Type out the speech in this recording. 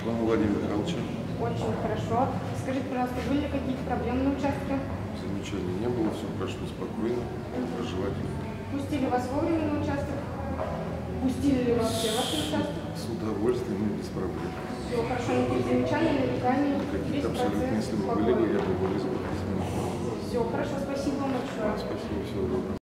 Вам Владимир Михайлович. Очень хорошо. Скажите, пожалуйста, были ли какие-то проблемы на участке? Замечаний не было, все прошло спокойно, доброжелательно. Пустили вас вовремя на участок? Пустили ли вообще вас на участок? С удовольствием и без проблем. Все хорошо, никаких замечаний, нареканий, Какие-то весь абсолютно, процесс если бы были, спокойный. я бы вызвал письменно. Все хорошо, спасибо вам большое. Спасибо, всего доброго.